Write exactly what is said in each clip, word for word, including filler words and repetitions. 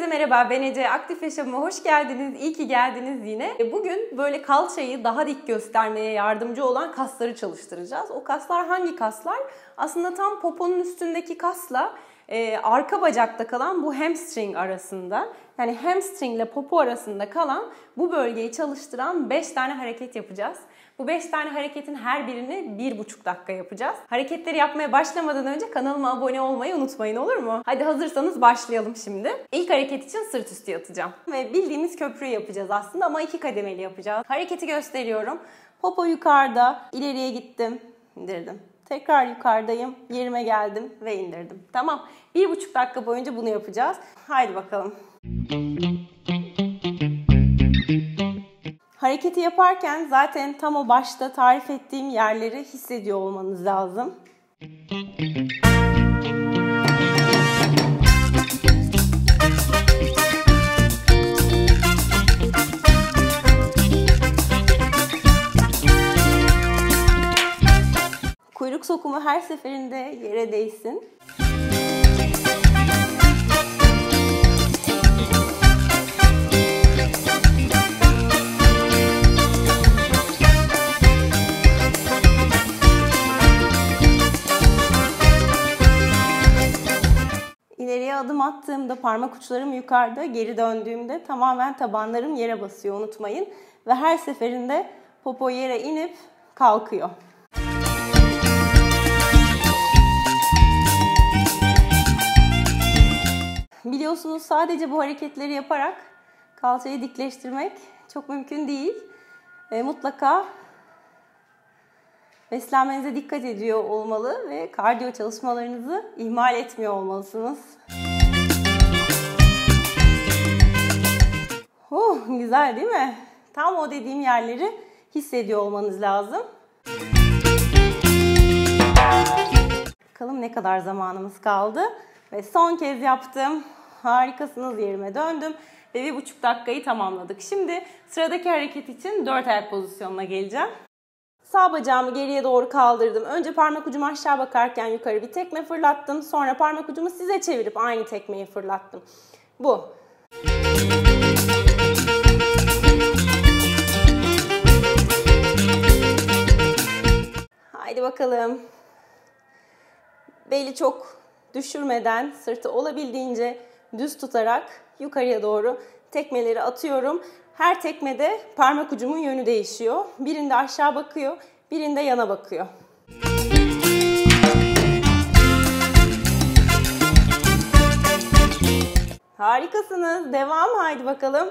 Herkese merhaba, ben Ece. Aktif Yaşam'a hoş geldiniz. İyi ki geldiniz yine. Bugün böyle kalçayı daha dik göstermeye yardımcı olan kasları çalıştıracağız. O kaslar hangi kaslar? Aslında tam poponun üstündeki kasla e, arka bacakta kalan bu hamstring arasında, yani hamstring ile popo arasında kalan bu bölgeyi çalıştıran beş tane hareket yapacağız. Bu beş tane hareketin her birini bir buçuk dakika yapacağız. Hareketleri yapmaya başlamadan önce kanalıma abone olmayı unutmayın, olur mu? Hadi hazırsanız başlayalım şimdi. İlk hareket için sırt üstü yatacağım. Ve bildiğimiz köprüyü yapacağız aslında ama iki kademeli yapacağız. Hareketi gösteriyorum. Popo yukarıda, ileriye gittim, indirdim. Tekrar yukarıdayım, yerime geldim ve indirdim. Tamam, bir buçuk dakika boyunca bunu yapacağız. Haydi bakalım. Hareketi yaparken zaten tam o başta tarif ettiğim yerleri hissediyor olmanız lazım. Kuyruk sokumu her seferinde yere değsin. İleriye adım attığımda parmak uçlarım yukarıda, geri döndüğümde tamamen tabanlarım yere basıyor, unutmayın. Ve her seferinde popo yere inip kalkıyor. Biliyorsunuz sadece bu hareketleri yaparak kalçayı dikleştirmek çok mümkün değil. E, mutlaka beslenmenize dikkat ediyor olmalı ve kardiyo çalışmalarınızı ihmal etmiyor olmalısınız. Oh, güzel değil mi? Tam o dediğim yerleri hissediyor olmanız lazım. Bakalım ne kadar zamanımız kaldı. Ve son kez yaptım. Harikasınız, yerime döndüm. Ve bir buçuk dakikayı tamamladık. Şimdi sıradaki hareket için dört ayak pozisyonuna geleceğim. Sağ bacağımı geriye doğru kaldırdım. Önce parmak ucumu aşağı bakarken yukarı bir tekme fırlattım. Sonra parmak ucumu size çevirip aynı tekmeyi fırlattım. Bu. Haydi bakalım. Beli çok düşürmeden, sırtı olabildiğince düz tutarak yukarıya doğru tekmeleri atıyorum. Her tekmede parmak ucumun yönü değişiyor. Birinde aşağı bakıyor, birinde yana bakıyor. Harikasınız. Devam. Haydi bakalım.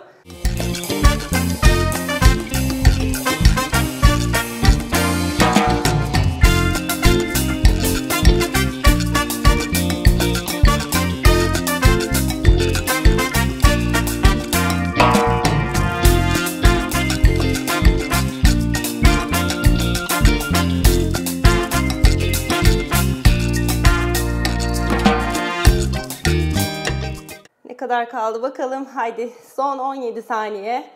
Ne kadar kaldı bakalım. Haydi son on yedi saniye.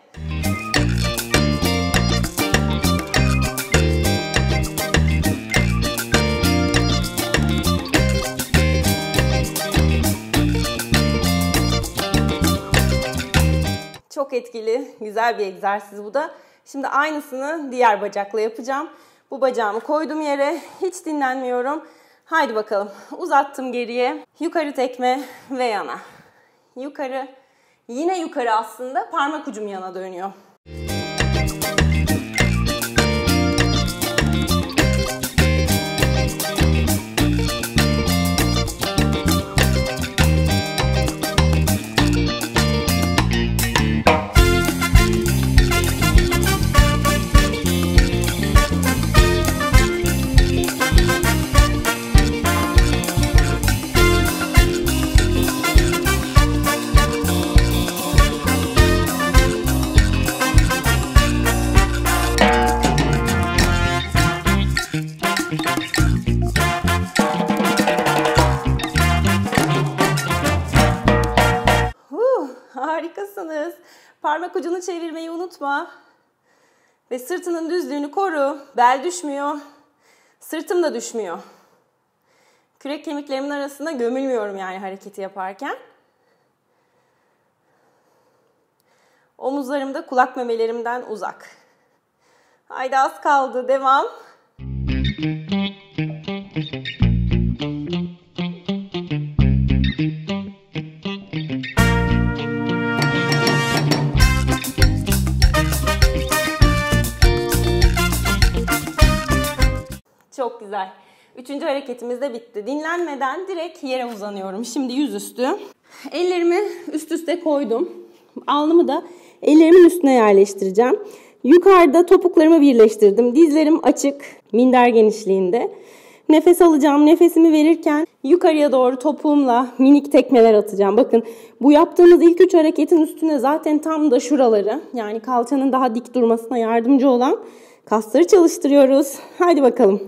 Çok etkili, güzel bir egzersiz bu da. Şimdi aynısını diğer bacakla yapacağım. Bu bacağımı koydum yere. Hiç dinlenmiyorum. Haydi bakalım. Uzattım geriye. Yukarı tekme ve yana. Yukarı, yine yukarı aslında parmak ucum yana dönüyor. Harikasınız. Parmak ucunu çevirmeyi unutma. Ve sırtının düzlüğünü koru. Bel düşmüyor. Sırtım da düşmüyor. Kürek kemiklerimin arasında gömülmüyorum yani hareketi yaparken. Omuzlarım da kulak memelerimden uzak. Haydi az kaldı. Devam. Çok güzel. Üçüncü hareketimiz de bitti. Dinlenmeden direkt yere uzanıyorum. Şimdi yüzüstü. Ellerimi üst üste koydum. Alnımı da ellerimin üstüne yerleştireceğim. Yukarıda topuklarımı birleştirdim. Dizlerim açık, minder genişliğinde. Nefes alacağım. Nefesimi verirken yukarıya doğru topuğumla minik tekmeler atacağım. Bakın bu yaptığımız ilk üç hareketin üstüne zaten tam da şuraları, yani kalçanın daha dik durmasına yardımcı olan kasları çalıştırıyoruz. Haydi bakalım.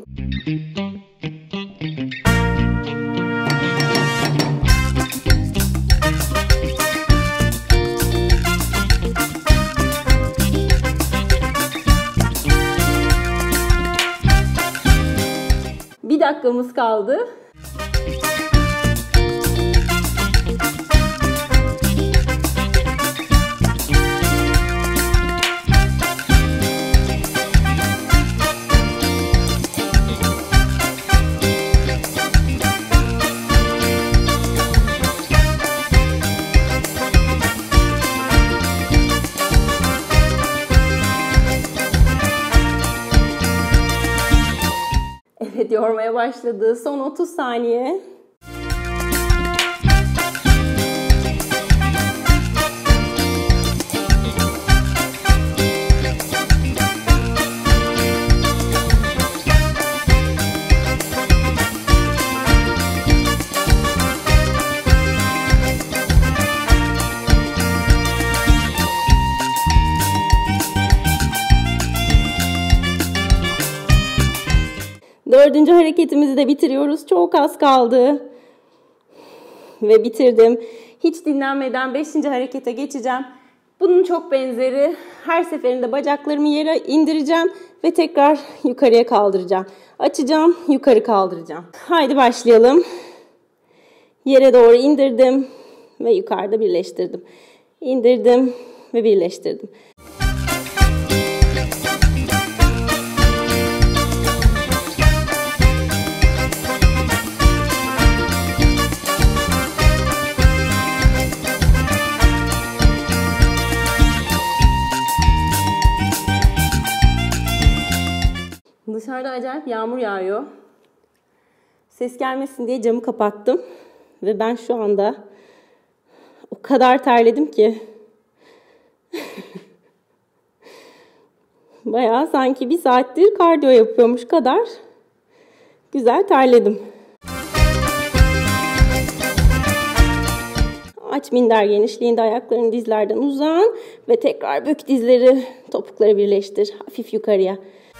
Bir dakikamız kaldı. Evet, yormaya başladı. Son otuz saniye. Dördüncü hareketimizi de bitiriyoruz. Çok az kaldı. Ve bitirdim. Hiç dinlenmeden beşinci harekete geçeceğim. Bunun çok benzeri. Her seferinde bacaklarımı yere indireceğim ve tekrar yukarıya kaldıracağım. Açacağım, yukarı kaldıracağım. Haydi başlayalım. Yere doğru indirdim ve yukarıda birleştirdim. İndirdim ve birleştirdim. Dışarıda acayip yağmur yağıyor. Ses gelmesin diye camı kapattım. Ve ben şu anda o kadar terledim ki. Bayağı sanki bir saattir kardiyo yapıyormuş kadar güzel terledim. Aç minder genişliğinde, ayaklarını dizlerden uzan ve tekrar bük dizleri, topukları birleştir hafif yukarıya.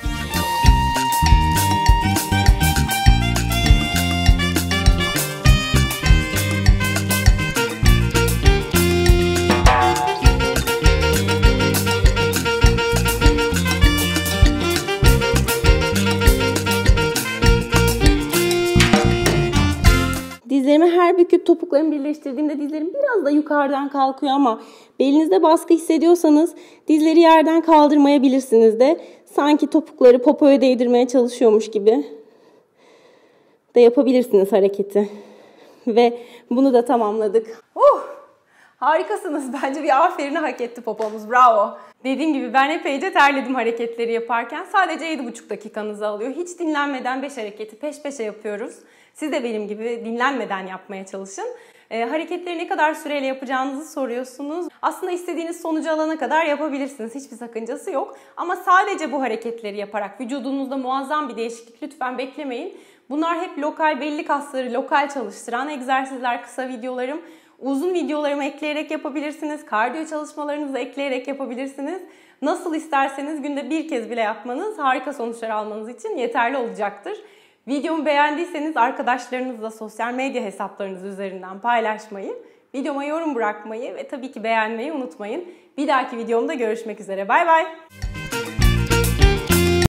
Dizlerimi her büküp topuklarımı birleştirdiğimde dizlerim biraz da yukarıdan kalkıyor ama belinizde baskı hissediyorsanız dizleri yerden kaldırmayabilirsiniz de. Sanki topukları popoya değdirmeye çalışıyormuş gibi de yapabilirsiniz hareketi. Ve bunu da tamamladık. Uh, harikasınız. Bence bir aferini hak etti popomuz. Bravo. Dediğim gibi ben epeyce terledim hareketleri yaparken. Sadece yedi buçuk dakikanızı alıyor. Hiç dinlenmeden beş hareketi peş peşe yapıyoruz. Siz de benim gibi dinlenmeden yapmaya çalışın. Ee, hareketleri ne kadar süreyle yapacağınızı soruyorsunuz. Aslında istediğiniz sonucu alana kadar yapabilirsiniz. Hiçbir sakıncası yok. Ama sadece bu hareketleri yaparak vücudunuzda muazzam bir değişiklik lütfen beklemeyin. Bunlar hep lokal, belli kasları lokal çalıştıran egzersizler, kısa videolarım. Uzun videolarımı ekleyerek yapabilirsiniz. Kardiyo çalışmalarınızı ekleyerek yapabilirsiniz. Nasıl isterseniz günde bir kez bile yapmanız harika sonuçlar almanız için yeterli olacaktır. Videomu beğendiyseniz arkadaşlarınızla sosyal medya hesaplarınız üzerinden paylaşmayı, videoma yorum bırakmayı ve tabii ki beğenmeyi unutmayın. Bir dahaki videomda görüşmek üzere. Bay bay.